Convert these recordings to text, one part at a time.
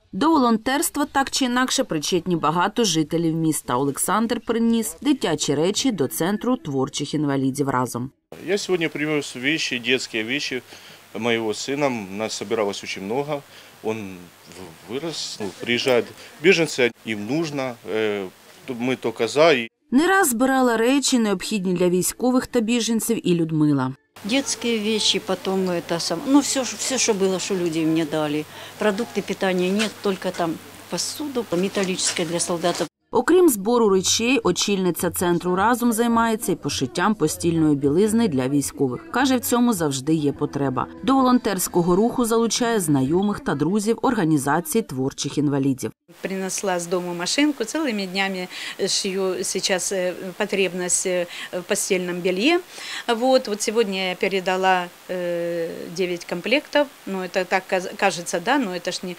До волонтерства так чи інакше причетні багато жителів міста. Олександр приніс дитячі речі до центру творчих інвалідів «Разом». Я сьогодні привез вещи, детские вещи моего сына. Нас собиралось очень много. Он вырос, приезжают беженцы, им нужно, мы только за. Не раз збирала речі, необхідні для військових та біженців, і Людмила. Детские вещи, потом все, что было, что люди мне дали. Продукты питания нет, только там посуду металлическая для солдатов. Окрім збору речей, очільниця центру «Разом» займається і пошиттям постільної білизни для військових. Каже, в цьому завжди є потреба. До волонтерського руху залучає знайомих та друзів організації творчих інвалідів. Принесла с дома машинку, целыми днями шью сейчас потребность в постельном белье. Вот сегодня я передала 9 комплектов. Это так кажется, да, но это ж не...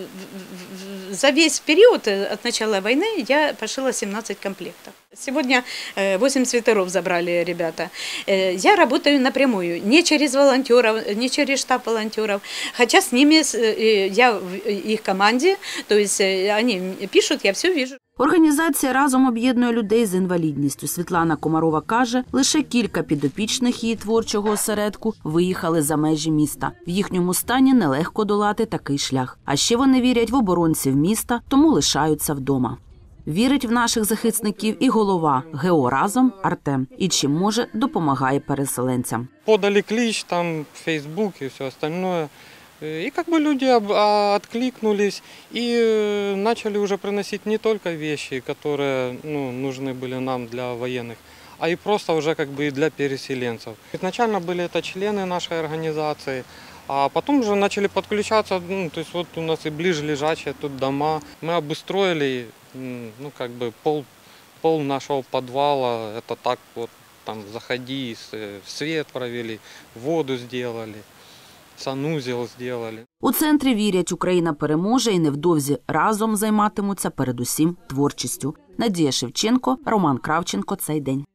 За весь период от начала войны я пошила 17 комплектов. Сегодня 8 свитеров забрали ребята. Я работаю напрямую, не через волонтеров, не через штаб волонтеров. Хотя с ними, я в их команде, то есть они пишут, я все вижу. Організація «Разом» об'єднує людей з інвалідністю. Світлана Комарова каже, лише кілька підопічних її творчого осередку виїхали за межі міста. В їхньому стані нелегко долати такий шлях. А ще вони вірять в оборонців міста, тому лишаються вдома. Вірить в наших захисників і голова ГО «Разом» Артем. І чим може, допомагає переселенцям. Подали клич, там Фейсбук і все остальное. И люди откликнулись и начали уже приносить не только вещи, которые нужны были нам для военных, а и просто уже и для переселенцев. Изначально были это члены нашей организации, а потом уже начали подключаться, то есть вот у нас и ближе лежачие тут дома. Мы обустроили пол нашего подвала, это так вот там заходи, свет провели, воду сделали. Санузел зробили. У центрі вірять, Україна переможе і невдовзі «Разом» займатимуться передусім творчістю. Надія Шевченко, Роман Кравченко. Цей день.